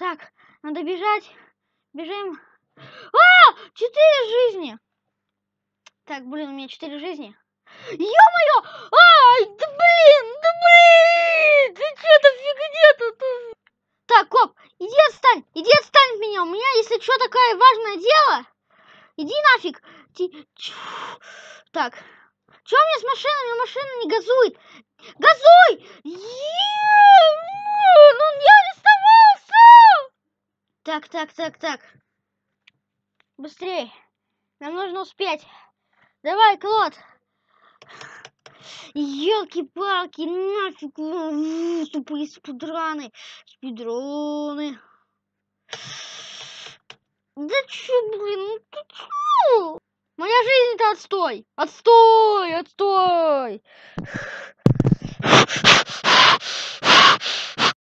Так, надо бежать. Бежим. 4 жизни. Так, блин, у меня 4 жизни. Ё-моё! Ай, да блин! Ты что-то фигня тут? Так, коп, иди отстань от меня. У меня, если что, такое важное дело. Иди нафиг. Так, что у меня с машиной? У меня машина не газует. Газуй! Ну, я не оставался! Так. Быстрее. Нам нужно успеть. Давай, Клод. Ёлки-палки, нафиг. Тупые спидроны. Да чё, блин, ну ты чё? Моя жизнь-то отстой. Отстой.